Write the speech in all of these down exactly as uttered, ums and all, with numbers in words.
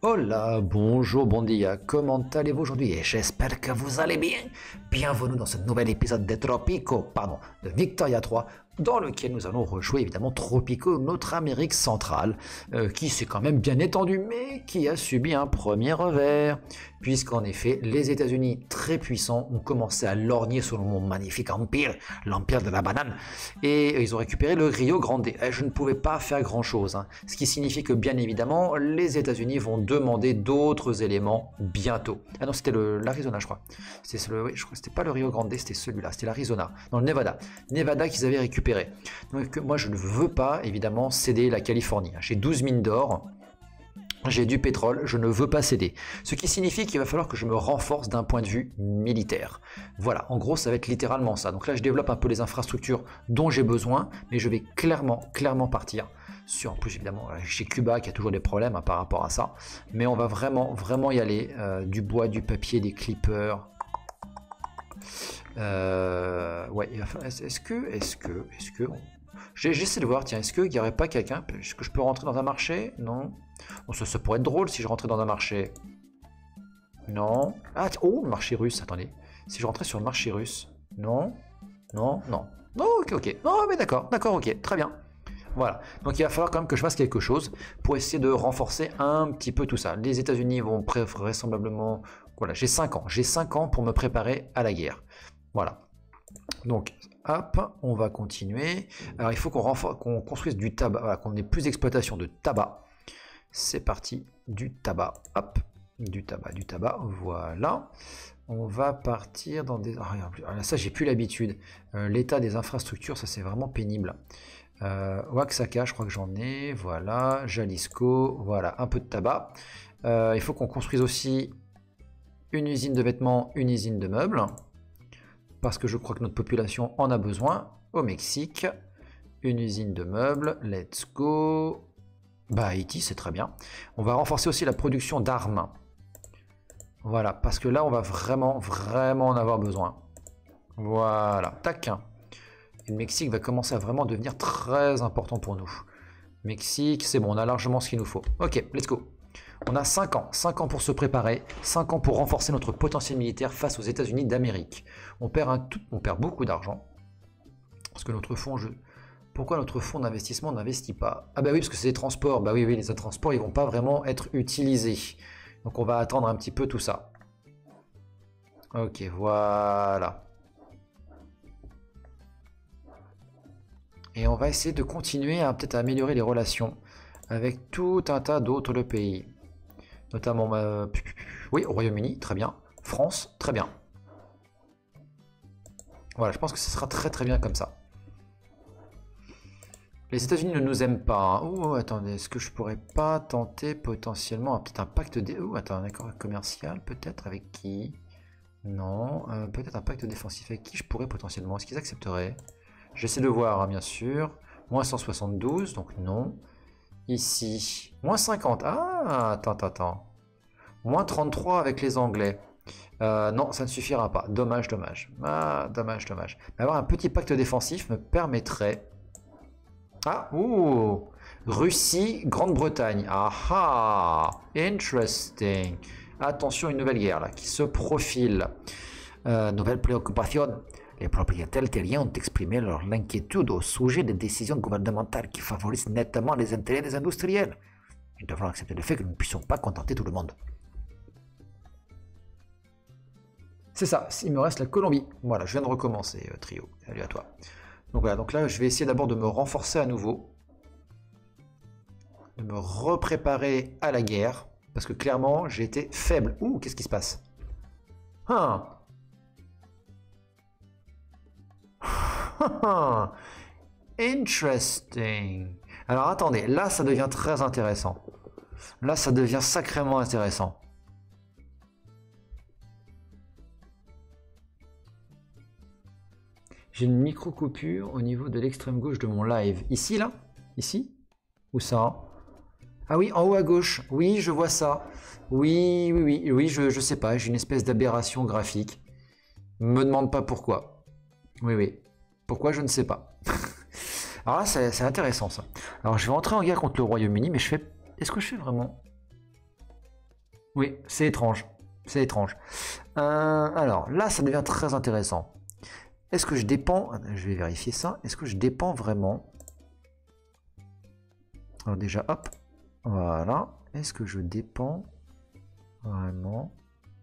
Hola, bonjour, bon dia, comment allez-vous aujourd'hui? Et j'espère que vous allez bien. Bienvenue dans ce nouvel épisode de Tropico, pardon, de Victoria trois, dans lequel nous allons rejouer évidemment Tropico, notre Amérique centrale, euh, qui s'est quand même bien étendue, mais qui a subi un premier revers, puisqu'en effet, les États-Unis, très puissants, ont commencé à lorgner sur mon magnifique empire, l'empire de la banane, et ils ont récupéré le Rio Grande. Et je ne pouvais pas faire grand-chose, hein, ce qui signifie que bien évidemment, les États-Unis vont demander d'autres éléments bientôt. Ah non, c'était l'Arizona, je crois. C'était le, oui, je crois que c'était pas le Rio Grande, c'était celui-là, c'était l'Arizona, dans le Nevada. Nevada qu'ils avaient récupéré. Donc moi, je ne veux pas, évidemment, céder la Californie. J'ai douze mines d'or, j'ai du pétrole, je ne veux pas céder. Ce qui signifie qu'il va falloir que je me renforce d'un point de vue militaire. Voilà, en gros, ça va être littéralement ça. Donc là, je développe un peu les infrastructures dont j'ai besoin, mais je vais clairement, clairement partir sur, en plus évidemment, chez Cuba qui a toujours des problèmes hein, par rapport à ça. Mais on va vraiment, vraiment y aller. Euh, du bois, du papier, des clippers. Euh, ouais, est-ce que, est-ce que, est-ce que... J'essaie de voir, tiens, est-ce qu'il n'y aurait pas quelqu'un, est-ce que je peux rentrer dans un marché? Non. Bon, ça, ça pourrait être drôle si je rentrais dans un marché. Non. Ah, oh, le marché russe, attendez. Si je rentrais sur le marché russe. Non. Non, non. Non, ok, ok. Non, mais d'accord, d'accord, ok, très bien. Voilà. Donc il va falloir quand même que je fasse quelque chose pour essayer de renforcer un petit peu tout ça. Les États-Unis vont vraisemblablement... Voilà, j'ai cinq ans. J'ai cinq ans pour me préparer à la guerre. Voilà. Donc, hop, on va continuer. Alors, il faut qu'on qu'on construise du tabac, voilà, qu'on ait plus d'exploitation de tabac. C'est parti, du tabac. Hop, du tabac, du tabac. Voilà. On va partir dans des... Ah, ça, j'ai plus l'habitude. Euh, L'état des infrastructures, ça, c'est vraiment pénible. Euh, Oaxaca, je crois que j'en ai. Voilà. Jalisco. Voilà, un peu de tabac. Euh, il faut qu'on construise aussi une usine de vêtements, une usine de meubles. Parce que je crois que notre population en a besoin. Au Mexique, une usine de meubles, let's go. Bah, Haïti, c'est très bien. On va renforcer aussi la production d'armes. Voilà, parce que là, on va vraiment, vraiment en avoir besoin. Voilà, tac. Et le Mexique va commencer à vraiment devenir très important pour nous. Mexique, c'est bon, on a largement ce qu'il nous faut. Ok, let's go. On a cinq ans, cinq ans pour se préparer, cinq ans pour renforcer notre potentiel militaire face aux États-Unis d'Amérique. On perd un tout, on perd beaucoup d'argent. Parce que notre fonds, je... pourquoi notre fonds d'investissement n'investit pas? Ah bah oui, parce que c'est des transports. Bah oui, oui, les transports, ils vont pas vraiment être utilisés. Donc on va attendre un petit peu tout ça. Ok, voilà. Et on va essayer de continuer à peut-être améliorer les relations avec tout un tas d'autres pays. Notamment, euh, oui, au Royaume-Uni, très bien. France, très bien. Voilà, je pense que ce sera très très bien comme ça. Les États-Unis ne nous aiment pas. Hein. Oh, attendez, est-ce que je pourrais pas tenter potentiellement peut-être un pacte de... Oh, attends, un accord commercial, peut-être avec qui? Non, euh, peut-être un pacte défensif avec qui je pourrais potentiellement. Est-ce qu'ils accepteraient? J'essaie de voir, hein, bien sûr. Moins cent soixante-douze, donc non. Ici, moins cinquante. Ah, attends, attends. Moins trente-trois avec les Anglais. Euh, non, ça ne suffira pas. Dommage, dommage. Ah, dommage, dommage. Mais avoir un petit pacte défensif me permettrait... Ah, ouh, Russie, Grande-Bretagne. Ah ah, interesting. Attention, une nouvelle guerre là qui se profile. Euh, nouvelle préoccupation. Les propriétaires terriens ont exprimé leur inquiétude au sujet des décisions gouvernementales qui favorisent nettement les intérêts des industriels. Ils devront accepter le fait que nous ne puissions pas contenter tout le monde. C'est ça, il me reste la Colombie. Voilà, je viens de recommencer, euh, trio. Salut à toi. Donc voilà, donc là, je vais essayer d'abord de me renforcer à nouveau. De me repréparer à la guerre. Parce que clairement, j'ai été faible. Ouh, qu'est-ce qui se passe? Hein? Interesting. Alors attendez, là ça devient très intéressant. Là ça devient sacrément intéressant. J'ai une micro-coupure au niveau de l'extrême gauche de mon live. Ici là? Ici? Où ça? Ah oui, en haut à gauche. Oui, je vois ça. Oui, oui, oui, oui, je, je sais pas, j'ai une espèce d'aberration graphique. Me demande pas pourquoi. Oui, oui. Pourquoi, je ne sais pas. Alors là, c'est intéressant ça. Alors je vais entrer en guerre contre le Royaume-Uni, mais je fais... Est-ce que je fais vraiment... Oui, c'est étrange. C'est étrange. Euh, alors, là, ça devient très intéressant. Est-ce que je dépends... Je vais vérifier ça. Est-ce que je dépends vraiment... Alors déjà, hop. Voilà. Est-ce que je dépends vraiment?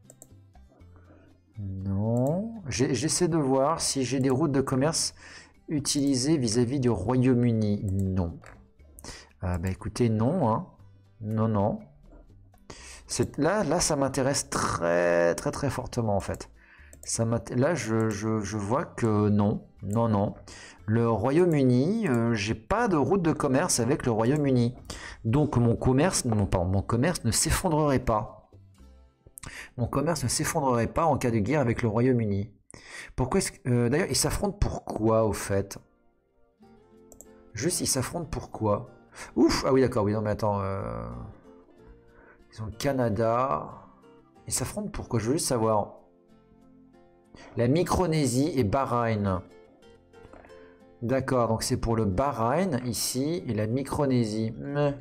Non. J'essaie de voir si j'ai des routes de commerce utilisées vis-à-vis du Royaume-Uni. Non. Ah bah écoutez, non. Hein. Non, non. Là, là, ça m'intéresse très, très, très fortement, en fait. Ça là, je, je, je vois que non. Non, non. Le Royaume-Uni, euh, j'ai pas de route de commerce avec le Royaume-Uni. Donc, mon commerce, non, pardon, mon commerce ne s'effondrerait pas. Mon commerce ne s'effondrerait pas en cas de guerre avec le Royaume-Uni. Pourquoi est-ce que... Euh, D'ailleurs, ils s'affrontent pourquoi, au fait? Juste, ils s'affrontent pourquoi? Ouf! Ah oui, d'accord, oui, non, mais attends... Euh... Ils ont le Canada. Ils s'affrontent pourquoi? Je veux juste savoir. La Micronésie et Bahreïn. D'accord, donc c'est pour le Bahreïn ici et la Micronésie. Mais...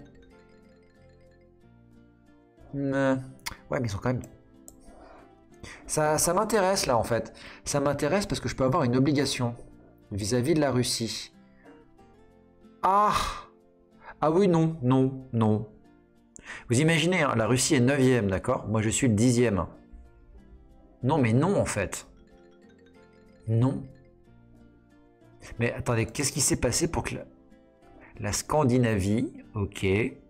Mais... Ouais, mais ils sont quand même... Ça, ça m'intéresse là en fait. Ça m'intéresse parce que je peux avoir une obligation vis-à-vis de la Russie. Ah! Ah oui, non, non, non. Vous imaginez, hein, la Russie est neuvième, d'accord? Moi, je suis le dixième. Non, mais non, en fait. Non. Mais attendez, qu'est-ce qui s'est passé pour que la, la Scandinavie, ok.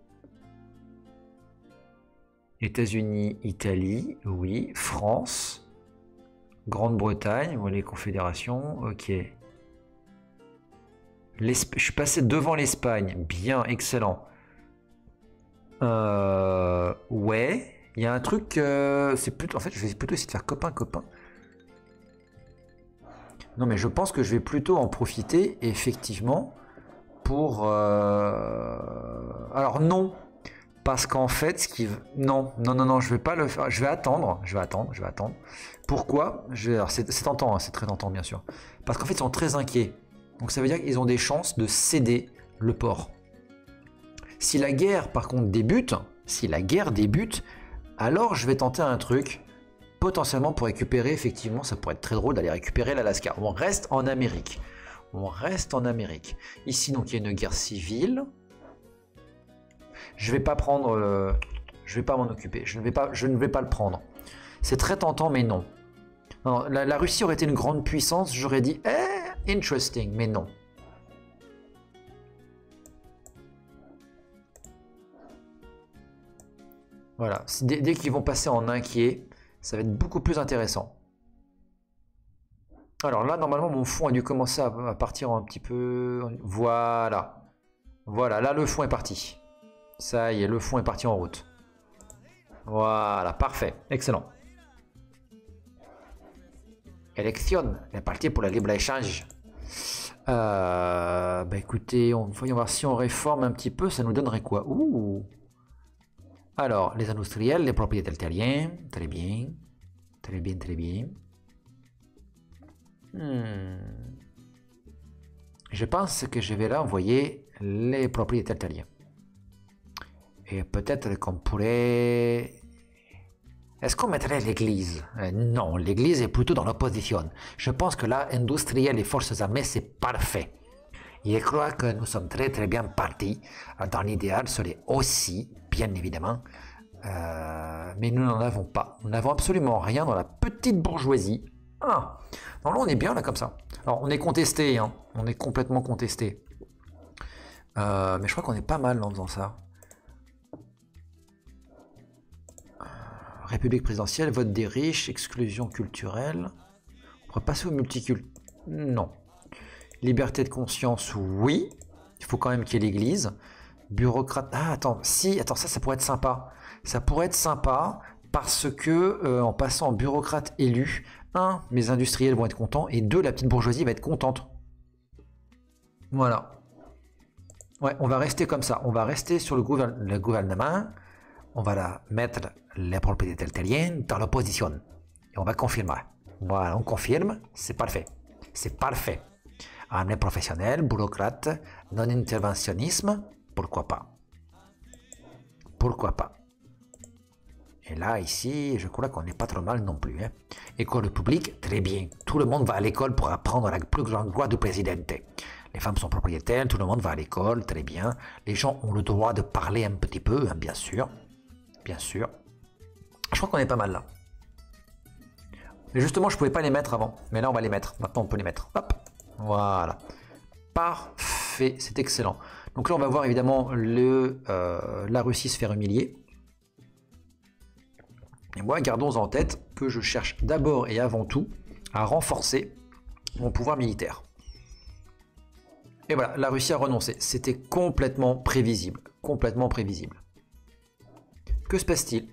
États-Unis, Italie, oui. France, Grande-Bretagne, voilà les confédérations, ok. Je suis passé devant l'Espagne, bien, excellent. Euh, ouais, il y a un truc, euh, c'est plutôt, en fait, je vais plutôt essayer de faire copain-copain. Non, mais je pense que je vais plutôt en profiter, effectivement, pour... Euh... Alors non, parce qu'en fait, ce qui... Non, non, non, non, je vais pas le faire, je vais attendre, je vais attendre, je vais attendre. Pourquoi? Je vais... Alors, c'est tentant, hein, c'est très tentant, bien sûr. Parce qu'en fait, ils sont très inquiets. Donc ça veut dire qu'ils ont des chances de céder le port. Si la guerre, par contre, débute, si la guerre débute, alors je vais tenter un truc, potentiellement pour récupérer, effectivement, ça pourrait être très drôle d'aller récupérer l'Alaska. On reste en Amérique. On reste en Amérique. Ici, donc, il y a une guerre civile. Je vais pas prendre... Euh, je vais pas m'en occuper. Je ne vais pas, je ne vais pas le prendre. C'est très tentant, mais non. non la, la Russie aurait été une grande puissance, j'aurais dit, eh, interesting, mais non. Voilà, dès, dès qu'ils vont passer en inquiet, ça va être beaucoup plus intéressant. Alors là, normalement, mon fond a dû commencer à, à partir un petit peu... Voilà. Voilà, là, le fond est parti. Ça y est, le fond est parti en route. Voilà, parfait, excellent. Élection, est parti pour le libre-échange. Euh, bah écoutez, on, voyons voir si on réforme un petit peu, ça nous donnerait quoi? Ouh. Alors, les industriels, les propriétaires terriens, très bien, très bien, très bien. Hmm. Je pense que je vais là envoyer les propriétaires terriens. Et peut-être qu'on pourrait... Est-ce qu'on mettrait l'église? euh, Non, l'église est plutôt dans l'opposition. Je pense que là, industriel et forces armées, c'est parfait. Et je crois que nous sommes très très bien partis. Dans l'idéal, serait aussi, bien évidemment, euh, mais nous n'en avons pas. Nous n'avons absolument rien dans la petite bourgeoisie. Ah, non, là on est bien là comme ça. Alors on est contesté, hein. On est complètement contesté. Euh, mais je crois qu'on est pas mal en faisant ça. République présidentielle, vote des riches, exclusion culturelle. On pourrait passer au multiculte. Non. Liberté de conscience, oui. Il faut quand même qu'il y ait l'église. Bureaucrate. Ah, attends, si, attends, ça, ça pourrait être sympa. Ça pourrait être sympa parce que, euh, en passant en bureaucrate élu, un, mes industriels vont être contents, et deux, la petite bourgeoisie va être contente. Voilà. Ouais, on va rester comme ça. On va rester sur le, gouvern le gouvernement. On va la mettre les propriétaires terriens dans l'opposition. Et on va confirmer. Voilà, on confirme, c'est parfait. C'est parfait. Armée professionnelle, bureaucrate, non-interventionnisme, pourquoi pas? Pourquoi pas? Et là, ici, je crois qu'on n'est pas trop mal non plus. Hein. École publique, très bien. Tout le monde va à l'école pour apprendre la plus grande loi du président. Les femmes sont propriétaires, tout le monde va à l'école, très bien. Les gens ont le droit de parler un petit peu, hein, bien sûr. Bien sûr. Je crois qu'on est pas mal là. Mais justement, je ne pouvais pas les mettre avant. Mais là, on va les mettre. Maintenant, on peut les mettre. Hop. Voilà. Parfait. C'est excellent. Donc là, on va voir évidemment le, euh, la Russie se faire humilier. Et moi, gardons en tête que je cherche d'abord et avant tout à renforcer mon pouvoir militaire. Et voilà, la Russie a renoncé. C'était complètement prévisible. Complètement prévisible. Que se passe-t-il?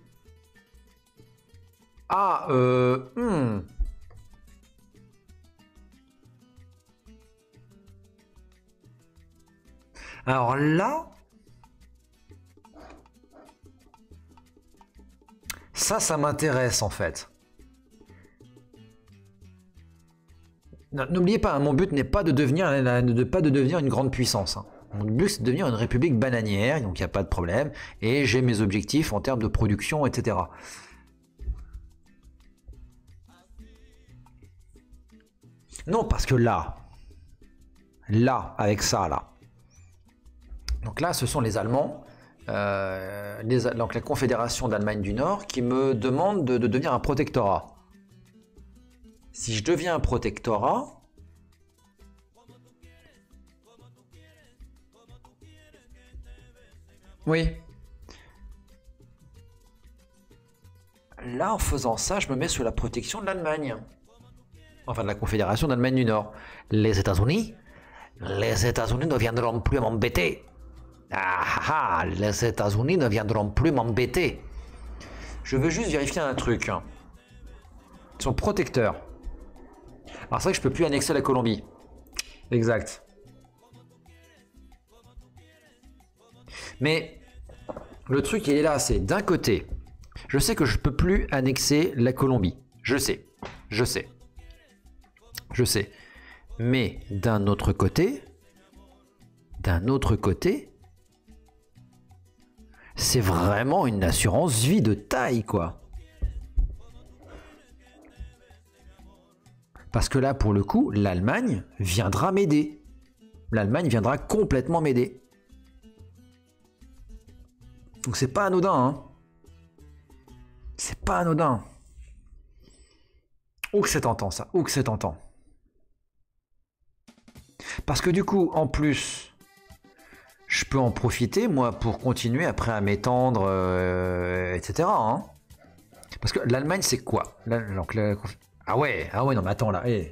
Ah, euh... Hmm. Alors là... Ça, ça m'intéresse en fait. N'oubliez pas, hein, mon but n'est pas de devenir, de pas de devenir une grande puissance. Hein. Mon but, c'est de devenir une république bananière, donc il n'y a pas de problème. Et j'ai mes objectifs en termes de production, et cetera. Non, parce que là, là, avec ça, là. Donc là, ce sont les Allemands. Euh, les, donc la Confédération d'Allemagne du Nord qui me demande de, de devenir un protectorat. Si je deviens un protectorat, oui. Là, en faisant ça, je me mets sous la protection de l'Allemagne. Enfin, de la Confédération d'Allemagne du Nord. Les États-Unis, les États-Unis ne viendront plus m'embêter. Ah ah, les États-Unis ne viendront plus m'embêter. Je veux juste vérifier un truc. Son protecteur. Alors c'est vrai que je peux plus annexer la Colombie. Exact. Mais le truc il est là, c'est d'un côté, je sais que je peux plus annexer la Colombie. Je sais, je sais, je sais. Mais d'un autre côté, d'un autre côté, c'est vraiment une assurance vie de taille, quoi. Parce que là, pour le coup, l'Allemagne viendra m'aider. L'Allemagne viendra complètement m'aider. Donc c'est pas anodin, hein. C'est pas anodin. Ou que c'est tentant, ça. Ou que c'est tentant. Parce que du coup, en plus... Je peux en profiter, moi, pour continuer après à m'étendre, euh, et cetera. Hein. Parce que l'Allemagne, c'est quoi? la, donc, la, Ah ouais, ah ouais, non, mais attends, là. Hey.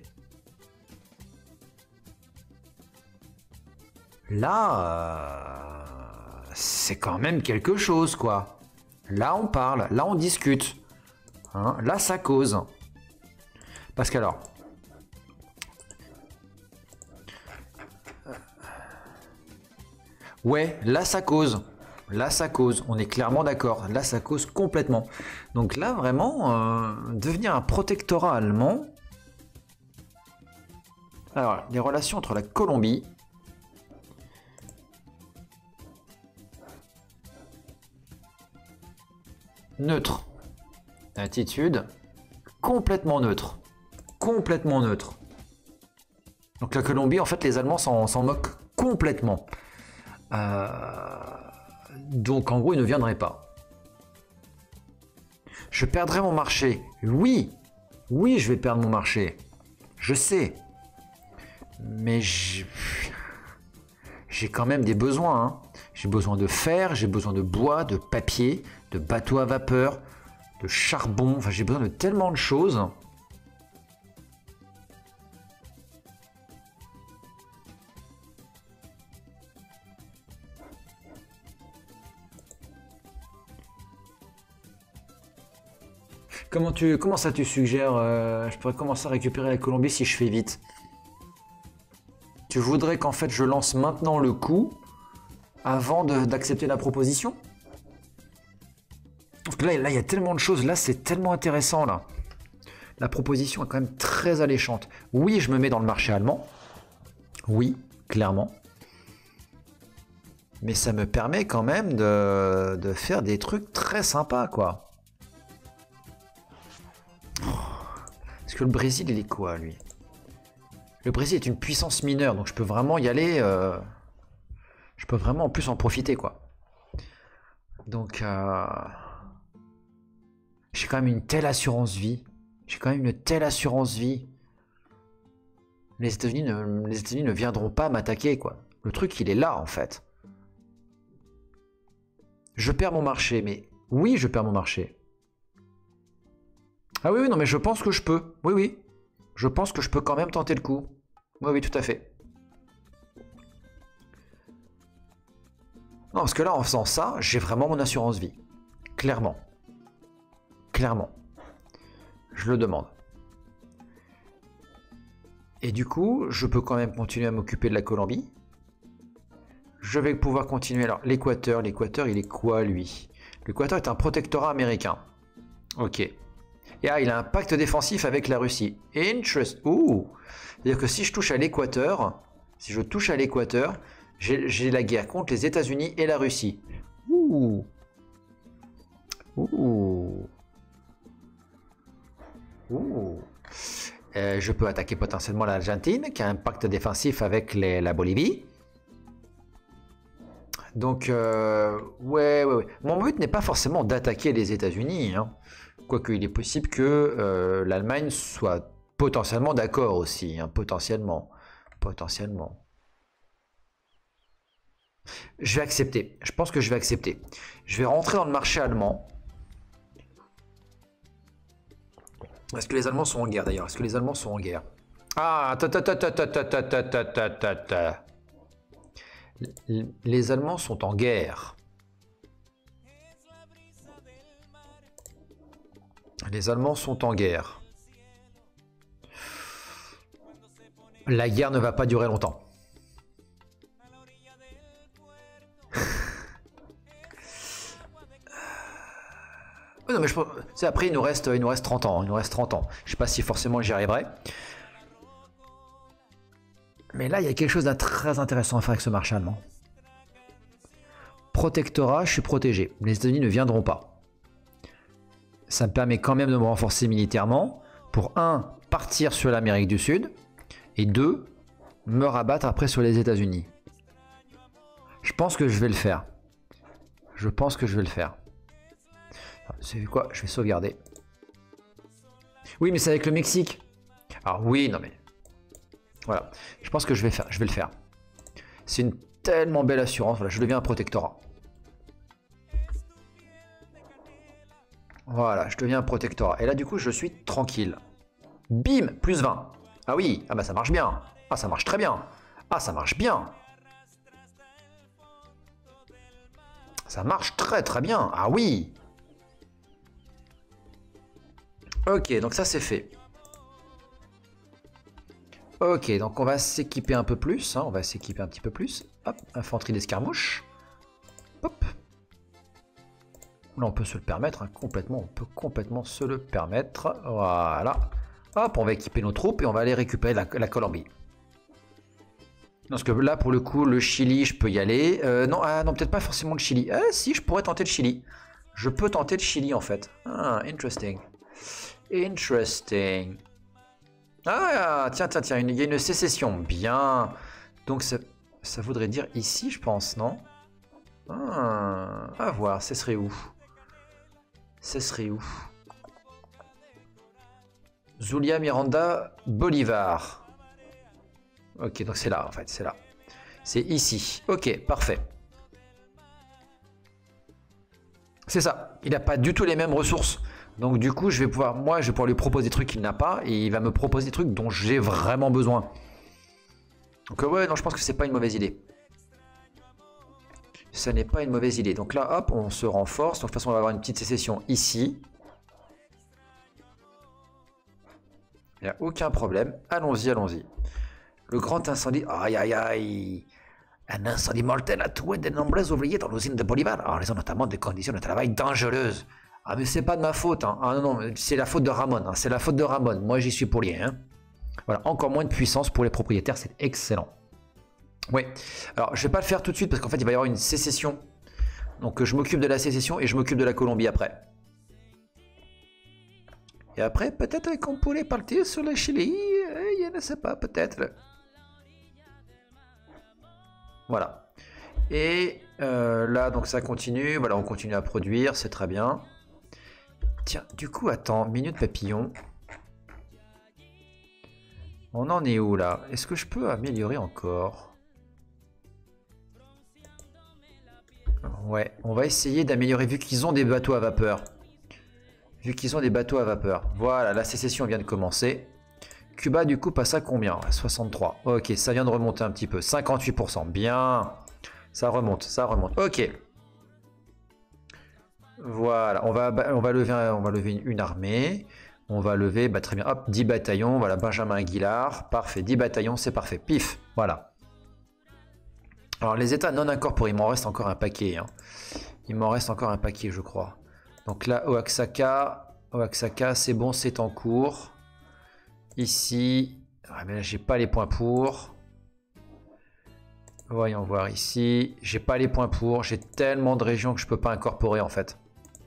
Là, euh, c'est quand même quelque chose, quoi. Là, on parle, là, on discute. Hein, là, ça cause. Parce qu'alors... Ouais, là ça cause, là ça cause, on est clairement d'accord, là ça cause complètement. Donc là vraiment, euh, devenir un protectorat allemand. Alors, les relations entre la Colombie, neutre, attitude, complètement neutre, complètement neutre. Donc la Colombie, en fait les Allemands s'en moquent complètement. Euh, donc en gros il ne viendrait pas. Je perdrai mon marché. Oui, oui je vais perdre mon marché. Je sais. Mais j'ai quand même des besoins. Hein. J'ai besoin de fer, j'ai besoin de bois, de papier, de bateaux à vapeur, de charbon. Enfin j'ai besoin de tellement de choses. Comment, tu, comment ça tu suggères euh, je pourrais commencer à récupérer la Colombie si je fais vite? Tu voudrais qu'en fait je lance maintenant le coup avant d'accepter la proposition? Parce que là, là, il y a tellement de choses, là c'est tellement intéressant là. La proposition est quand même très alléchante. Oui, je me mets dans le marché allemand. Oui, clairement. Mais ça me permet quand même de, de faire des trucs très sympas, quoi. Parce que le Brésil, il est quoi, lui? Le Brésil est une puissance mineure, donc je peux vraiment y aller. Euh... Je peux vraiment en plus en profiter, quoi. Donc, euh... j'ai quand même une telle assurance vie. J'ai quand même une telle assurance vie. Les États-Unis ne... les États-Unis ne viendront pas m'attaquer, quoi. Le truc, il est là, en fait. Je perds mon marché, mais oui, je perds mon marché. Ah oui, oui, non, mais je pense que je peux. Oui, oui. Je pense que je peux quand même tenter le coup. Oui, oui, tout à fait. Non, parce que là, en faisant ça, j'ai vraiment mon assurance vie. Clairement. Clairement. Je le demande. Et du coup, je peux quand même continuer à m'occuper de la Colombie. Je vais pouvoir continuer. Alors, l'Équateur, l'Équateur, il est quoi, lui? L'Équateur est un protectorat américain. Ok. Et ah, il a un pacte défensif avec la Russie. Interest. Ouh. C'est-à-dire que si je touche à l'Équateur, si je touche à l'Équateur, j'ai la guerre contre les États-Unis et la Russie. Ouh. Ouh. Ouh. Euh, je peux attaquer potentiellement l'Argentine, qui a un pacte défensif avec les, la Bolivie. Donc, euh, ouais, ouais, ouais. Mon but n'est pas forcément d'attaquer les États-Unis, hein. Quoique il est possible que euh, l'Allemagne soit potentiellement d'accord aussi, hein, potentiellement, potentiellement. Je vais accepter. Je pense que je vais accepter. Je vais rentrer dans le marché allemand. Est-ce que les Allemands sont en guerre d'ailleurs? Est-ce que les Allemands sont en guerre? Ah, ta ta ta ta ta ta ta ta ta ta ta ta. Les Allemands sont en guerre. Les Allemands sont en guerre. La guerre ne va pas durer longtemps. Non, mais je pense... Après, il nous, reste, il nous reste trente ans. Il nous reste trente ans. Je ne sais pas si forcément j'y arriverai. Mais là, il y a quelque chose de très intéressant à faire avec ce marché allemand. Protectorat, je suis protégé. Les États-Unis ne viendront pas. Ça me permet quand même de me renforcer militairement pour, un, partir sur l'Amérique du Sud, et deux, me rabattre après sur les États-Unis. Je pense que je vais le faire. Je pense que je vais le faire. C'est quoi? Je vais sauvegarder. Oui, mais c'est avec le Mexique. Alors oui, non mais... Voilà. Je pense que je vais, faire, je vais le faire. C'est une tellement belle assurance. Voilà, je deviens un protectorat. Voilà, je deviens un protectorat. Et là, du coup, je suis tranquille. Bim, plus vingt. Ah oui, ah bah ça marche bien. Ah, ça marche très bien. Ah, ça marche bien. Ça marche très très bien. Ah oui. Ok, donc ça c'est fait. Ok, donc on va s'équiper un peu plus. Hein, on va s'équiper un petit peu plus. Hop, infanterie d'escarmouche. Hop. Là, on peut se le permettre, hein, complètement. On peut complètement se le permettre. Voilà. Hop, on va équiper nos troupes et on va aller récupérer la, la Colombie. Parce que là, pour le coup, le Chili, je peux y aller. Euh, non, ah, non peut-être pas forcément le Chili. Ah, si, je pourrais tenter le Chili. Je peux tenter le Chili, en fait. Ah, interesting. Interesting. Ah, tiens, tiens, tiens, il y a une sécession. Bien. Donc, ça, ça voudrait dire ici, je pense, non? Ah, à voir, ce serait où? Ce serait où? Zulia, Miranda, Bolivar. Ok, donc c'est là, en fait, c'est là. C'est ici. Ok, parfait. C'est ça. Il n'a pas du tout les mêmes ressources. Donc du coup, je vais pouvoir, moi, je vais pouvoir lui proposer des trucs qu'il n'a pas, et il va me proposer des trucs dont j'ai vraiment besoin. Donc ouais, non, je pense que c'est pas une mauvaise idée. Ça n'est pas une mauvaise idée. Donc là, hop, on se renforce. Donc de toute façon, on va avoir une petite sécession ici. Il n'y a aucun problème. Allons-y, allons-y. Le grand incendie. Aïe, aïe, aïe. Un incendie mortel a tué de nombreux ouvriers dans l'usine de Bolivar, en raison notamment des conditions de travail dangereuses. Ah, mais c'est pas de ma faute. Hein. Ah non, non, c'est la faute de Ramon. Hein. C'est la faute de Ramon. Moi, j'y suis pour rien. Hein. Voilà, encore moins de puissance pour les propriétaires. C'est excellent. Oui. Alors, je vais pas le faire tout de suite parce qu'en fait, il va y avoir une sécession. Donc, je m'occupe de la sécession et je m'occupe de la Colombie après. Et après, peut-être qu'on pourrait partir sur le Chili. Je ne sais pas, peut-être. Voilà. Et euh, là, donc ça continue. Voilà, on continue à produire. C'est très bien. Tiens, du coup, attends. Minute papillon. On en est où, là? Est-ce que je peux améliorer encore? Ouais, on va essayer d'améliorer, vu qu'ils ont des bateaux à vapeur. Vu qu'ils ont des bateaux à vapeur. Voilà, la sécession vient de commencer. Cuba, du coup, passe à combien? soixante-trois. Ok, ça vient de remonter un petit peu. cinquante-huit pour cent. Bien. Ça remonte, ça remonte. Ok. Voilà, on va, on va, lever, on va lever une armée. On va lever, bah, très bien, hop, dix bataillons. Voilà, Benjamin Aguilar. Parfait, dix bataillons, c'est parfait. Pif, voilà. Alors, les états non incorporés, il m'en reste encore un paquet. Hein. Il m'en reste encore un paquet, je crois. Donc là, Oaxaca, Oaxaca, c'est bon, c'est en cours. Ici, ah, mais là, j'ai pas les points pour. Voyons voir ici. J'ai pas les points pour. J'ai tellement de régions que je peux pas incorporer en fait.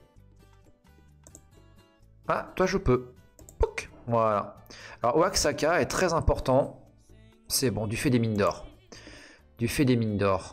Ah, toi je peux. Pouc, voilà. Alors Oaxaca est très important. C'est bon, du fait des mines d'or. Du fait des mines d'or.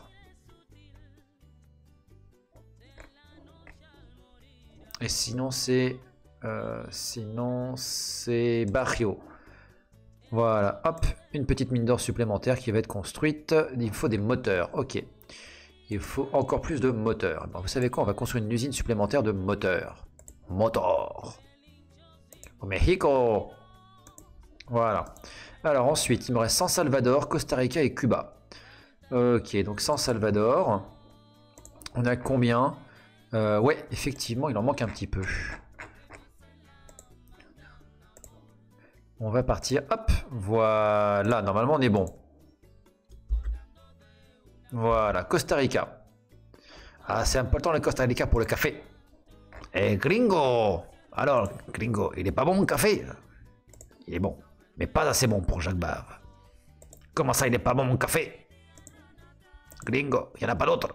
Et sinon c'est... Euh, sinon c'est Barrio. Voilà, hop, une petite mine d'or supplémentaire qui va être construite. Il faut des moteurs, ok. Il faut encore plus de moteurs. Bon, vous savez quoi, on va construire une usine supplémentaire de moteurs. Motor. Au Mexico. Voilà. Alors ensuite, il me reste San Salvador, Costa Rica et Cuba. Ok, donc San Salvador. On a combien? euh, Ouais, effectivement, il en manque un petit peu. On va partir, hop, voilà, normalement on est bon. Voilà, Costa Rica. Ah, c'est important le Costa Rica pour le café. Eh, gringo! Alors, gringo, il est pas bon le café? Il est bon, mais pas assez bon pour Jacques Bave. Comment ça, il est pas bon mon café? Gringo, il n'y en a pas d'autre.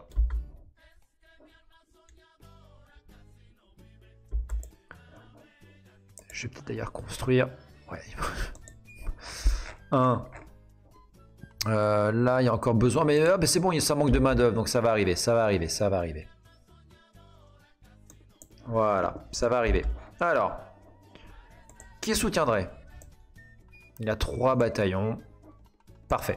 Je vais peut-être d'ailleurs construire... Ouais. Un. Euh, là, il y a encore besoin, mais ah, bah, c'est bon, ça manque de main d'œuvre, donc ça va arriver, ça va arriver, ça va arriver. Voilà, ça va arriver. Alors, qui soutiendrait? Il a trois bataillons. Parfait.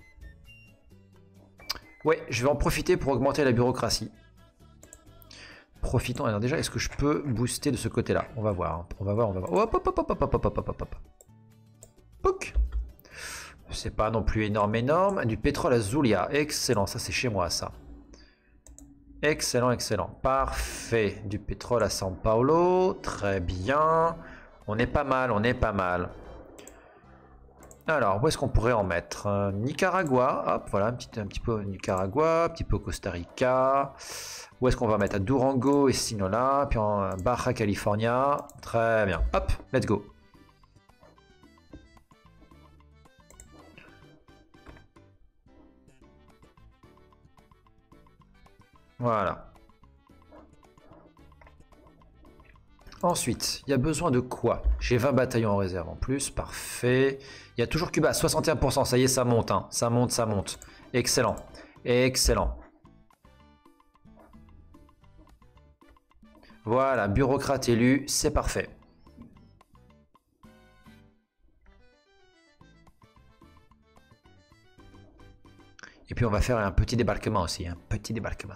Ouais, je vais en profiter pour augmenter la bureaucratie. Profitons. Alors déjà, est-ce que je peux booster de ce côté-là? On va voir, on va voir, on va voir. Hop, hop, hop, hop, hop, hop, hop, hop, hop, hop. Pouc. C'est pas non plus énorme, énorme. Du pétrole à Zulia. Excellent, ça c'est chez moi, ça. Excellent, excellent. Parfait. Du pétrole à São Paulo. Très bien. On est pas mal, on est pas mal. Alors, où est-ce qu'on pourrait en mettre? euh, Nicaragua. Hop, voilà, un petit, un petit peu Nicaragua, un petit peu Costa Rica. Où est-ce qu'on va mettre? À Durango et Sinaloa. Puis en Baja California. Très bien. Hop, let's go. Voilà. Ensuite, il y a besoin de quoi? J'ai vingt bataillons en réserve en plus, parfait. Il y a toujours Cuba, soixante et un pour cent, ça y est, ça monte, hein. Ça monte, ça monte. Excellent, excellent. Voilà, bureaucrate élu, c'est parfait. Et puis on va faire un petit débarquement aussi, un petit débarquement.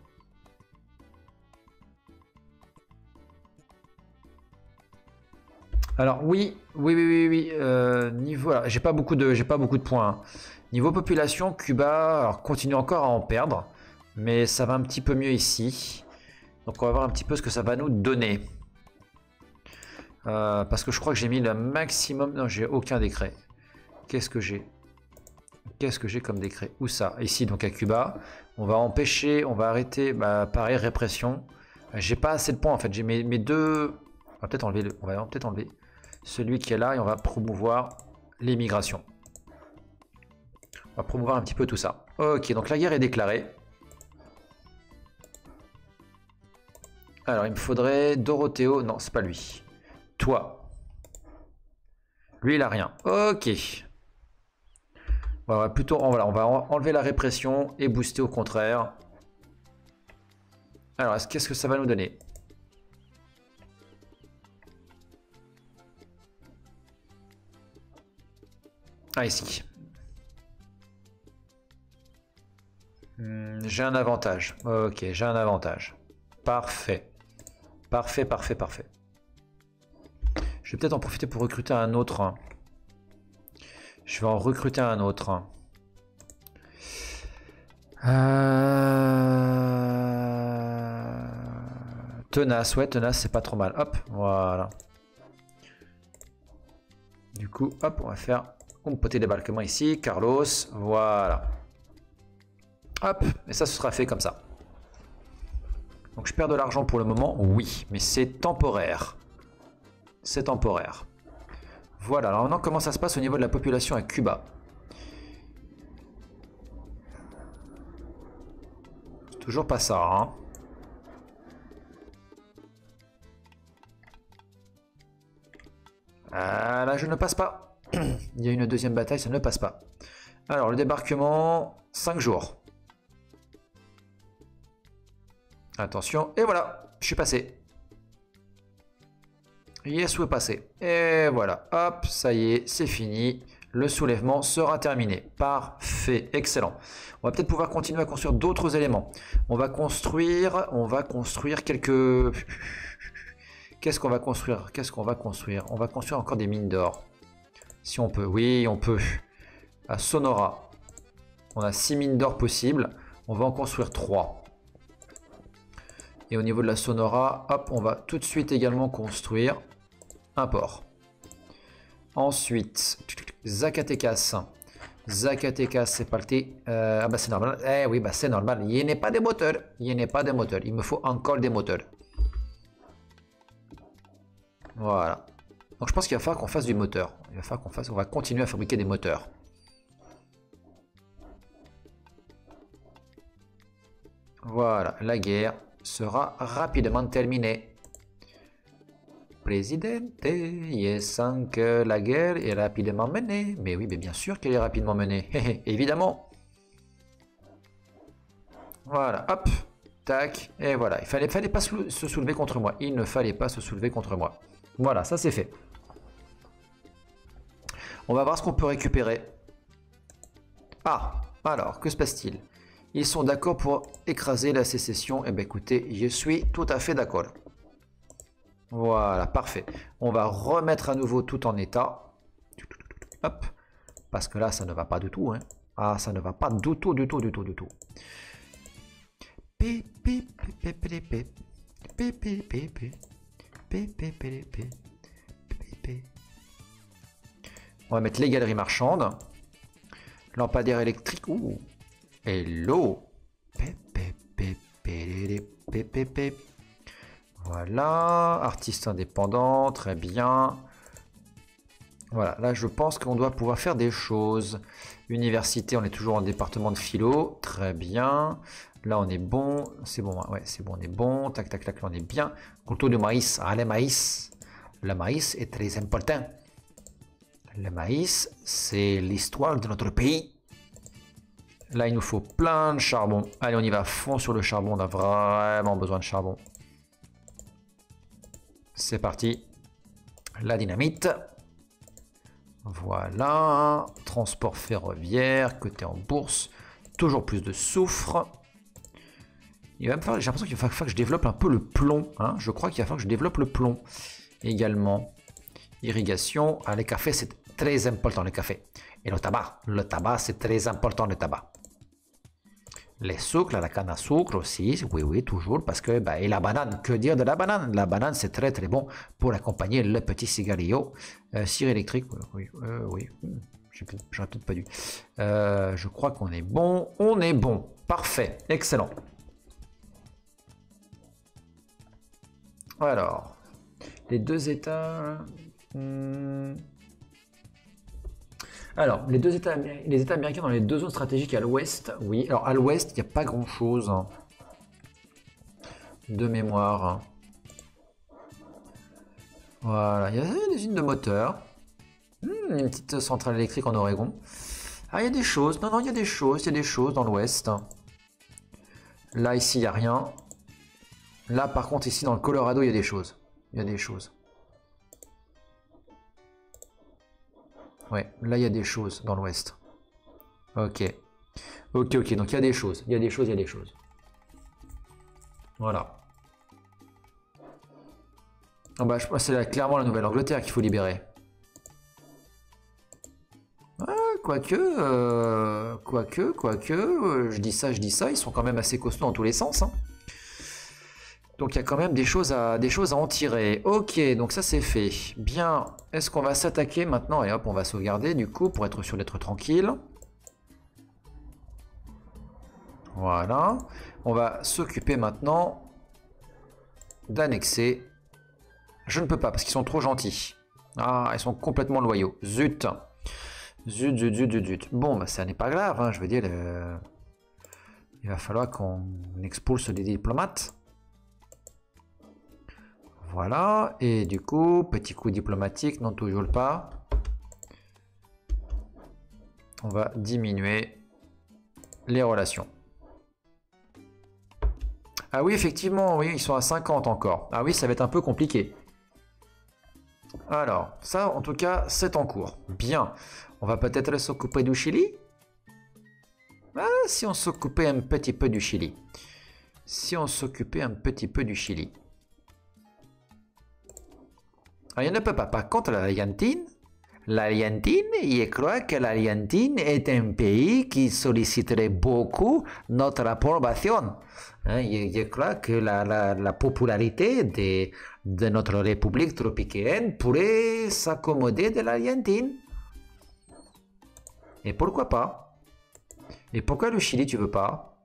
Alors oui, oui, oui, oui, oui. Euh, niveau, alors, j'ai pas beaucoup de, j'ai pas beaucoup de points. Hein. Niveau population, Cuba, alors, continue encore à en perdre, mais ça va un petit peu mieux ici. Donc on va voir un petit peu ce que ça va nous donner. Euh, parce que je crois que j'ai mis le maximum. Non, j'ai aucun décret. Qu'est-ce que j'ai? Qu'est-ce que j'ai comme décret? Où ça? Ici, donc à Cuba. On va empêcher, on va arrêter, bah, pareil, répression. J'ai pas assez de points en fait. J'ai mes, mes deux. On va peut-être enlever le. On va peut-être enlever. Celui qui est là et on va promouvoir l'immigration. On va promouvoir un petit peu tout ça. Ok, donc la guerre est déclarée. Alors, il me faudrait Doroteo. Non, c'est pas lui. Toi. Lui, il a rien. Ok. On va plutôt, voilà, on va enlever la répression et booster au contraire. Alors, qu'est-ce que ça va nous donner? Ah, ici. Hmm, j'ai un avantage. Ok, j'ai un avantage. Parfait. Parfait, parfait, parfait. Je vais peut-être en profiter pour recruter un autre. Je vais en recruter un autre. Euh... Tenace, ouais, tenace, c'est pas trop mal. Hop, voilà. Du coup, hop, on va faire un petit débarquement ici. Carlos, voilà. Hop, et ça, ce sera fait comme ça. Donc, je perds de l'argent pour le moment, oui, mais c'est temporaire. C'est temporaire. Voilà, alors maintenant, comment ça se passe au niveau de la population à Cuba? C'est toujours pas ça, hein. Ah, là, je ne passe pas. Il y a une deuxième bataille, ça ne passe pas. Alors, le débarquement, cinq jours. Attention, et voilà, je suis passé. Yes, we're passé. Et voilà, hop, ça y est, c'est fini. Le soulèvement sera terminé. Parfait, excellent. On va peut-être pouvoir continuer à construire d'autres éléments. On va construire, on va construire quelques... Qu'est-ce qu'on va construire? Qu'est-ce qu'on va construire? On va construire encore des mines d'or. Si on peut, oui, on peut. À Sonora, on a six mines d'or possibles. On va en construire trois. Et au niveau de la Sonora, hop, on va tout de suite également construire un port. Ensuite, Zacatecas. Zacatecas, c'est parti. Euh, ah bah c'est normal. Eh oui, bah c'est normal. Il n'y a pas de moteur. Il n'y a pas de moteur. Il me faut encore des moteurs. Voilà. Donc je pense qu'il va falloir qu'on fasse du moteur. Il va falloir qu'on fasse. On va continuer à fabriquer des moteurs. Voilà, la guerre sera rapidement terminée. Présidente, il sent que la guerre est rapidement menée. Mais oui, mais bien sûr qu'elle est rapidement menée. Évidemment. Voilà, hop, tac, et voilà. Il fallait, fallait pas se soulever contre moi. Il ne fallait pas se soulever contre moi. Voilà, ça c'est fait. On va voir ce qu'on peut récupérer. Ah, alors, que se passe-t-il? Ils sont d'accord pour écraser la sécession. Eh bien écoutez, je suis tout à fait d'accord. Voilà, parfait. On va remettre à nouveau tout en état. Hop. Parce que là, ça ne va pas du tout. Hein. Ah, ça ne va pas du tout, du tout, du tout, du tout. On va mettre les galeries marchandes. Lampadaire électrique. Ouh. Et l'eau. Voilà. Artiste indépendant. Très bien. Voilà. Là, je pense qu'on doit pouvoir faire des choses. Université, on est toujours en département de philo. Très bien. Là, on est bon. C'est bon. Ouais, c'est bon. On est bon. Tac, tac, tac. Là, on est bien. Culture de maïs. Ah, le maïs. Le maïs est très important. Le maïs, c'est l'histoire de notre pays. Là, il nous faut plein de charbon. Allez, on y va à fond sur le charbon. On a vraiment besoin de charbon. C'est parti. La dynamite. Voilà. Transport ferroviaire. Côté en bourse. Toujours plus de soufre. Il va me falloir, j'ai l'impression qu'il va falloir que je développe un peu le plomb. Hein. Je crois qu'il va falloir que je développe le plomb également. Irrigation. Ah, les cafés, c'est très important, le café. Et le tabac. Le tabac, c'est très important, le tabac. Les sucres, la canne à sucre aussi, oui, oui, toujours, parce que, bah, et la banane, que dire de la banane? La banane, c'est très, très bon pour accompagner le petit cigarillo. Euh, cire électrique, oui, euh, oui, j'aurais peut-être pas dû. Euh, je crois qu'on est bon, on est bon, parfait, excellent. Alors, les deux États... Hmm. Alors, les deux États, les États américains dans les deux zones stratégiques à l'ouest, oui. Alors, à l'ouest, il n'y a pas grand-chose hein, de mémoire. Hein. Voilà, il y a des usines de moteurs. Hmm, une petite centrale électrique en Oregon. Ah, il y a des choses. Non, non, il y a des choses. Il y a des choses dans l'ouest. Là, ici, il n'y a rien. Là, par contre, ici, dans le Colorado, il y a des choses. Il y a des choses. Ouais, là, il y a des choses dans l'ouest. Ok. Ok, ok. Donc, il y a des choses. Il y a des choses, il y a des choses. Voilà. Ah bah, je pense que c'est clairement la Nouvelle-Angleterre qu'il faut libérer. Ah, quoique, euh, quoique, quoique, euh, je dis ça, je dis ça, ils sont quand même assez costauds dans tous les sens. Hein. Donc il y a quand même des choses à, des choses à en tirer. Ok, donc ça c'est fait. Bien, est-ce qu'on va s'attaquer maintenant? Et hop, on va sauvegarder du coup pour être sûr d'être tranquille. Voilà. On va s'occuper maintenant d'annexer. Je ne peux pas parce qu'ils sont trop gentils. Ah, ils sont complètement loyaux. Zut. Zut, zut, zut, zut, zut. Bon, bah, ça n'est pas grave. Hein, je veux dire, le... il va falloir qu'on expulse des diplomates. Voilà. Et du coup, petit coup diplomatique, non toujours pas. On va diminuer les relations. Ah oui, effectivement, oui, ils sont à cinquante encore. Ah oui, ça va être un peu compliqué. Alors, ça, en tout cas, c'est en cours. Bien. On va peut-être s'occuper du Chili. Ah, si on s'occupait un petit peu du Chili. Si on s'occupait un petit peu du Chili. Ah, il ne peut pas. Par contre, l'Argentine, l'Argentine, je crois que l'Argentine est un pays qui solliciterait beaucoup notre approbation. Hein, je, je crois que la, la, la popularité de, de notre République tropicalienne pourrait s'accommoder de l'Argentine. Et pourquoi pas? Et pourquoi le Chili tu veux pas?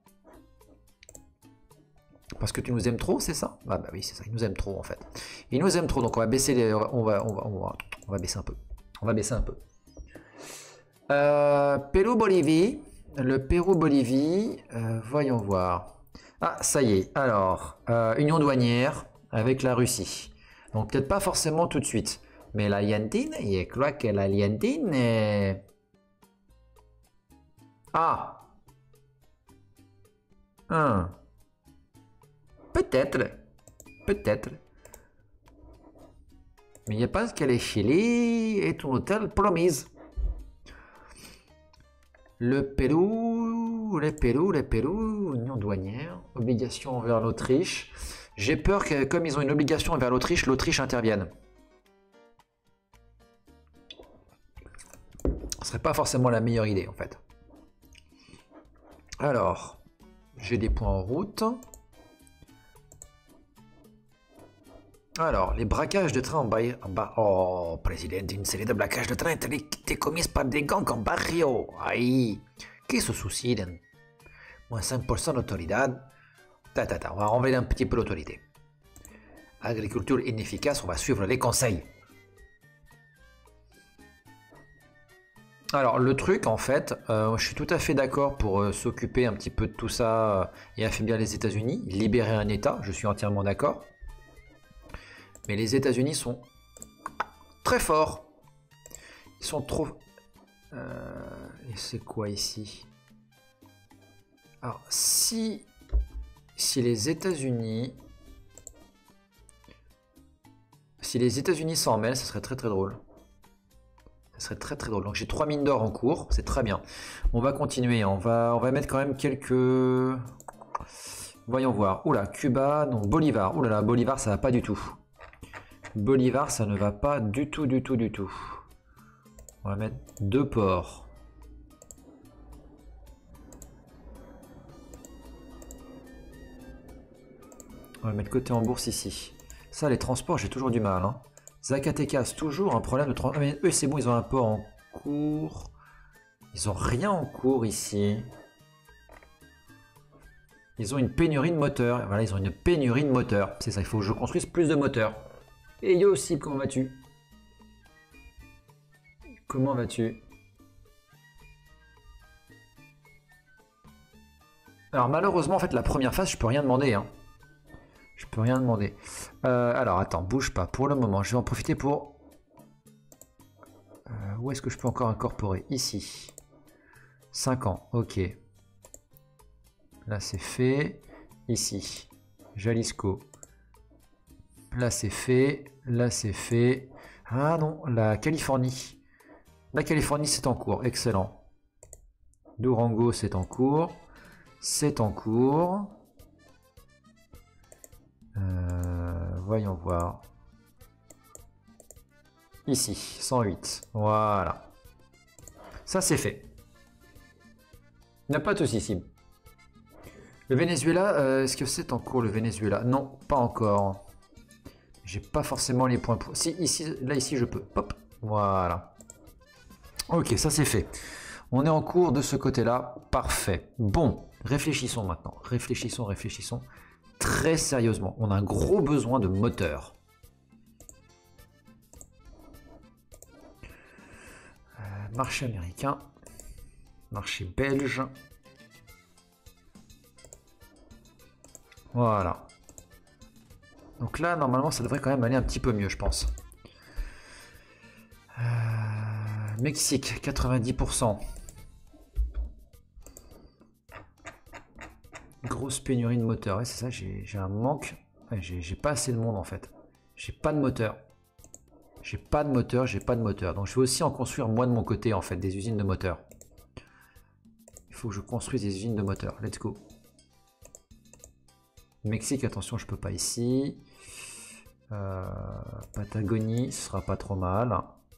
Parce que tu nous aimes trop, c'est ça? Ah bah oui, c'est ça, ils nous aiment trop en fait. Ils nous aiment trop, donc on va baisser les... on va, on va, on va, on va baisser un peu. On va baisser un peu. Euh, Pérou-Bolivie. Le Pérou-Bolivie, euh, voyons voir. Ah, ça y est. Alors, euh, union douanière avec la Russie. Donc peut-être pas forcément tout de suite. Mais l'Argentine, je crois que l'Argentine est... Ah. Hum. Peut-être. Peut-être. Mais je pense que le Chili est une hôtel promise. Le Pérou, le Pérou, le Pérou, union douanière, obligation envers l'Autriche. J'ai peur que comme ils ont une obligation envers l'Autriche, l'Autriche intervienne. Ce serait pas forcément la meilleure idée en fait. Alors, j'ai des points en route. Alors, les braquages de train en bas... Ba oh, président, une série de braquages de train été commis par des gangs en barrio. Aïe, qui se suicident. Moins cinq pour cent d'autorité. Ta, ta, ta, on va renvoyer un petit peu l'autorité. Agriculture inefficace, on va suivre les conseils. Alors, le truc, en fait, euh, je suis tout à fait d'accord pour euh, s'occuper un petit peu de tout ça euh, et affaiblir les États-Unis, libérer un État, je suis entièrement d'accord. Mais les États-Unis sont très forts. Ils sont trop... Euh, et c'est quoi ici? Alors, si... Si les États-Unis... Si les États-Unis s'en mêlent, ce serait très très drôle. Ce serait très très drôle. Donc j'ai trois mines d'or en cours, c'est très bien. On va continuer, on va, on va mettre quand même quelques... Voyons voir. Oula, Cuba, non, Bolivar. Oula, là, Bolivar, ça va pas du tout. Bolivar, ça ne va pas du tout, du tout, du tout. On va mettre deux ports. On va mettre côté en bourse ici. Ça, les transports, j'ai toujours du mal. Hein. Zacatecas, toujours un problème de transport. Mais eux, c'est bon, ils ont un port en cours. Ils ont rien en cours ici. Ils ont une pénurie de moteurs. Voilà, ils ont une pénurie de moteurs. C'est ça, il faut que je construise plus de moteurs. Et yo aussi, comment vas-tu? Comment vas-tu? Alors malheureusement, en fait, la première phase, je peux rien demander. Hein. Je peux rien demander. Euh, alors attends, bouge pas. Pour le moment, je vais en profiter pour Euh, où est-ce que je peux encore incorporer? Ici. cinq ans, ok. Là c'est fait. Ici. Jalisco. Là c'est fait. Là c'est fait. Ah non, la Californie. La Californie c'est en cours, excellent. Durango c'est en cours. C'est en cours. Euh, voyons voir. Ici, cent huit. Voilà. Ça, c'est fait. Il n'y a pas de souci ici. Le Venezuela, euh, est-ce que c'est en cours le Venezuela? Non, pas encore. J'ai pas forcément les points pour... Si, ici, là, ici, je peux. Hop, voilà. Ok, ça, c'est fait. On est en cours de ce côté-là. Parfait. Bon, réfléchissons maintenant. Réfléchissons, réfléchissons. Très sérieusement, on a un gros besoin de moteur. Euh, marché américain, marché belge. Voilà. Donc là, normalement, ça devrait quand même aller un petit peu mieux, je pense. Euh, Mexique, quatre-vingt-dix pour cent. Grosse pénurie de moteur, ouais, c'est ça, j'ai un manque, ouais, j'ai pas assez de monde en fait. J'ai pas de moteur. J'ai pas de moteur, j'ai pas de moteur. Donc je vais aussi en construire moi de mon côté en fait, des usines de moteurs. Il faut que je construise des usines de moteurs. Let's go. Mexique, attention, je peux pas ici. Euh, Patagonie, ce sera pas trop mal.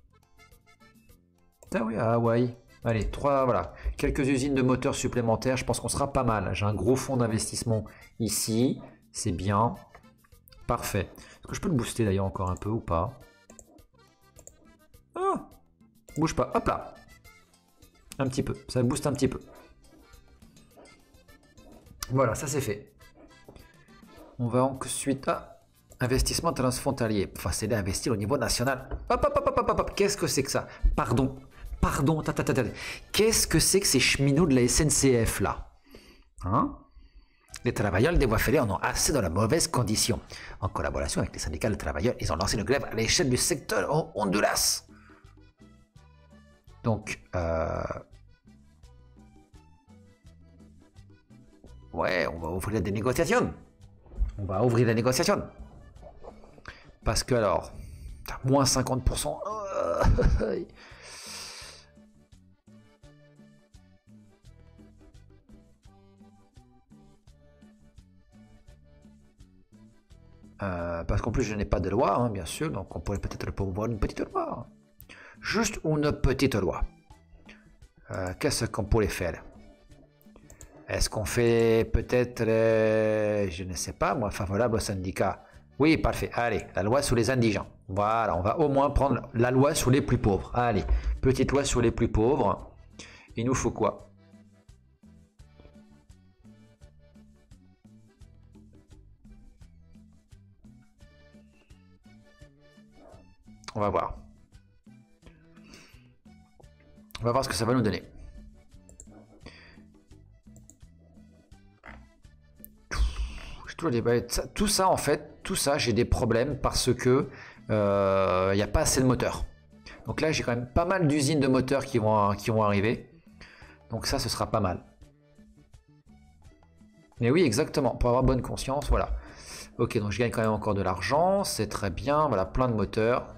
Ah oui, à Hawaï. Allez, trois, voilà, quelques usines de moteurs supplémentaires, je pense qu'on sera pas mal. J'ai un gros fonds d'investissement ici, c'est bien. Parfait. Est-ce que je peux le booster d'ailleurs encore un peu ou pas? Ah, bouge pas, hop là. Un petit peu, ça booste un petit peu. Voilà, ça c'est fait. On va ensuite à investissement transfrontalier. Enfin, c'est d'investir au niveau national. Hop, hop, hop, hop, hop, hop. Qu'est-ce que c'est que ça? Pardon. Pardon, qu'est-ce que c'est que ces cheminots de la S N C F là? Hein? Les travailleurs des voies ferrées en ont assez dans la mauvaise condition. En collaboration avec les syndicats de travailleurs, ils ont lancé une grève à l'échelle du secteur au Honduras. Donc, euh... ouais, on va ouvrir des négociations. On va ouvrir des négociations. Parce que alors, moins cinquante pour cent. Euh, parce qu'en plus je n'ai pas de loi, hein, bien sûr, donc on pourrait peut-être promouvoir une petite loi. Juste une petite loi. Euh, Qu'est-ce qu'on pourrait faire? Est-ce qu'on fait peut-être, euh, je ne sais pas, moi, favorable aux syndicats? Oui, parfait. Allez, la loi sur les indigents. Voilà, on va au moins prendre la loi sur les plus pauvres. Allez, petite loi sur les plus pauvres. Il nous faut quoi? On va voir. On va voir ce que ça va nous donner. Tout ça, en fait, tout ça, j'ai des problèmes parce que il euh, n'y a pas assez de moteurs. Donc là, j'ai quand même pas mal d'usines de moteurs qui vont, qui vont arriver. Donc ça, ce sera pas mal. Mais oui, exactement, pour avoir bonne conscience, voilà. Ok, donc je gagne quand même encore de l'argent, c'est très bien, voilà, plein de moteurs.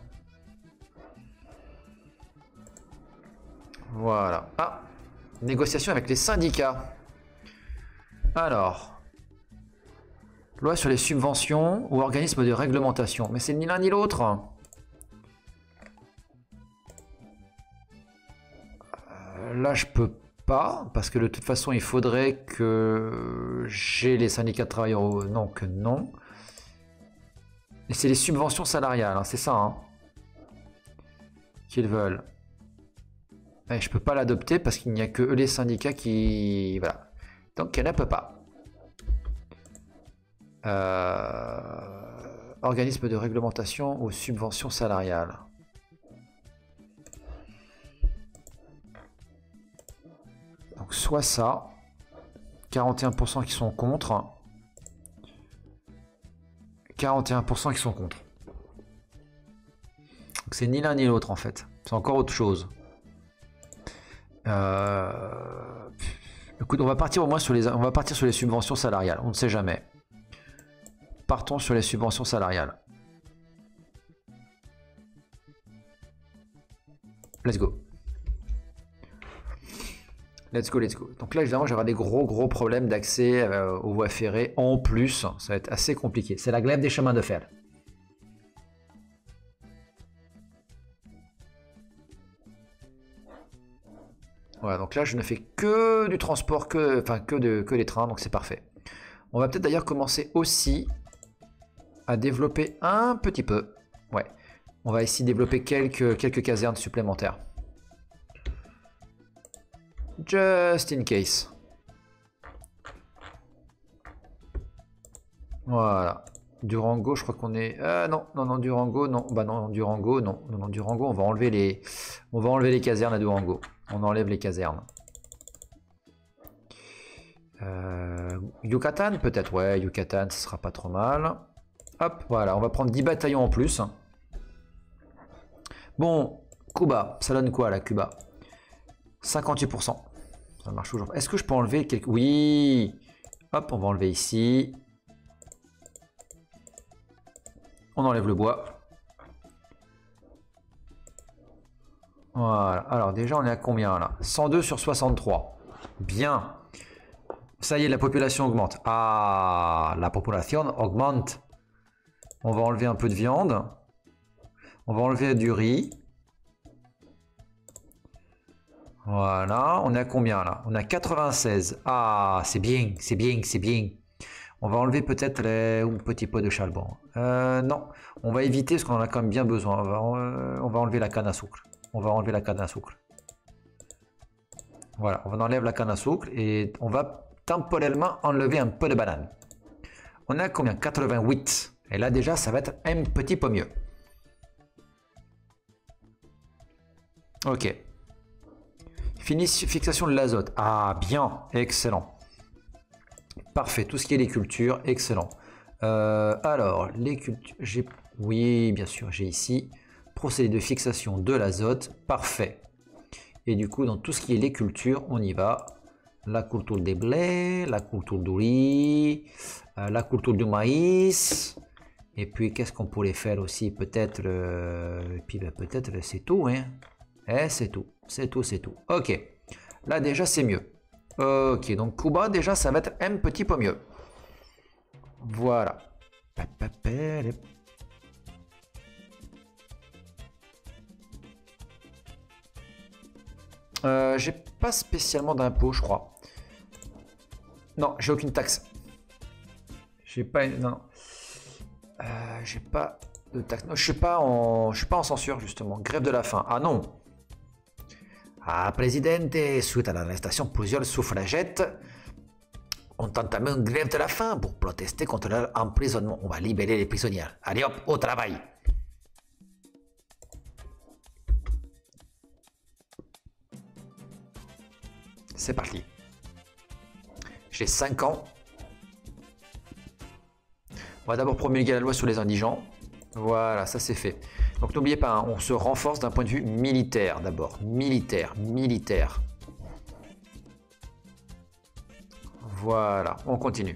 Voilà. Ah, négociation avec les syndicats. Alors, loi sur les subventions ou organisme de réglementation. Mais c'est ni l'un ni l'autre. Euh, là, je peux pas, parce que de toute façon, il faudrait que j'ai les syndicats de travailleurs. Non, que non. Et c'est les subventions salariales, hein, c'est ça, hein, qu'ils veulent. Et je peux pas l'adopter parce qu'il n'y a que les syndicats qui... Voilà. Donc, elle ne peut pas. Euh... Organisme de réglementation ou subventions salariales. Donc, soit ça. quarante et un pour cent qui sont contre. quarante et un pour cent qui sont contre. Donc c'est ni l'un ni l'autre en fait. C'est encore autre chose. Euh... Écoute, on va partir au moins sur les, on va partir sur les subventions salariales. On ne sait jamais. Partons sur les subventions salariales. Let's go. Let's go, let's go. Donc là, évidemment, j'aurai des gros, gros problèmes d'accès euh, aux voies ferrées. En plus, ça va être assez compliqué. C'est la glaive des chemins de fer. Voilà, donc là, je ne fais que du transport, que, enfin, que, de, que les trains, donc c'est parfait. On va peut-être d'ailleurs commencer aussi à développer un petit peu. Ouais, on va ici développer quelques, quelques casernes supplémentaires. Just in case. Voilà. Durango, je crois qu'on est... Ah non, non, non, Durango, non. Bah non, Durango, non. Non, non, Durango, on va enlever les... On va enlever les casernes à Durango. On enlève les casernes. Euh, Yucatan, peut-être. Ouais, Yucatan, ce sera pas trop mal. Hop, voilà, on va prendre dix bataillons en plus. Bon, Cuba, ça donne quoi là, Cuba? cinquante-huit pour cent. Ça marche toujours. Est-ce que je peux enlever quelques... Oui. Hop, on va enlever ici. On enlève le bois. Voilà. Alors déjà, on est à combien là? cent deux sur soixante-trois. Bien. Ça y est, la population augmente. Ah, la population augmente. On va enlever un peu de viande. On va enlever du riz. Voilà. On est à combien là? On est à quatre-vingt-seize. Ah, c'est bien, c'est bien, c'est bien. On va enlever peut-être les... un petit peu de charbon. Euh, non, on va éviter parce qu'on en a quand même bien besoin. On va, euh, on va enlever la canne à sucre. On va enlever la canne à sucre. Voilà, on enlève la canne à sucre et on va temporellement enlever un peu de banane. On est à combien? quatre-vingt-huit. Et là déjà, ça va être un petit peu mieux. Ok. Fini, fixation de l'azote. Ah, bien, excellent. Parfait, tout ce qui est les cultures, excellent. Euh, alors, les cultures, j'ai... Oui, bien sûr, j'ai ici procédé de fixation de l'azote, parfait. Et du coup, dans tout ce qui est les cultures, on y va. La culture des blés, la culture du riz, euh, la culture du maïs. Et puis, qu'est-ce qu'on pourrait faire aussi? Peut-être le... Et puis, ben, peut-être c'est tout, hein. Eh, c'est tout, c'est tout, c'est tout. Ok, là déjà, c'est mieux. Ok, donc Cuba, déjà, ça va être un petit peu mieux. Voilà. Euh, j'ai pas spécialement d'impôt, je crois. Non, j'ai aucune taxe. J'ai pas... Non. Euh, j'ai pas de taxe. Non, je suis pas en... Je suis pas en censure, justement. Grève de la faim. Ah non. Ah, Presidente, suite à l'arrestation, plusieurs suffragettes ont entamé une grève de la faim pour protester contre leur emprisonnement. On va libérer les prisonniers. Allez hop, au travail. C'est parti. J'ai cinq ans. On va d'abord promulguer la loi sur les indigents. Voilà, ça c'est fait. Donc n'oubliez pas, hein, on se renforce d'un point de vue militaire d'abord. Militaire, militaire. Voilà, on continue.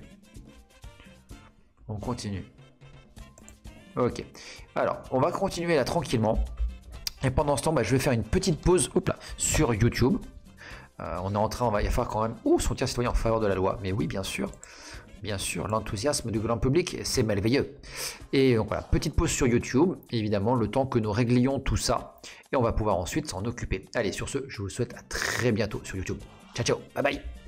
On continue. Ok. Alors, on va continuer là tranquillement. Et pendant ce temps, bah, je vais faire une petite pause hop là, sur YouTube. Euh, on est en train, on va y faire quand même... Ouh, soutien citoyen en faveur de la loi. Mais oui, bien sûr. Bien sûr, l'enthousiasme du grand public, c'est merveilleux. Et donc voilà, petite pause sur YouTube, évidemment, le temps que nous réglions tout ça. Et on va pouvoir ensuite s'en occuper. Allez, sur ce, je vous souhaite à très bientôt sur YouTube. Ciao, ciao, bye bye.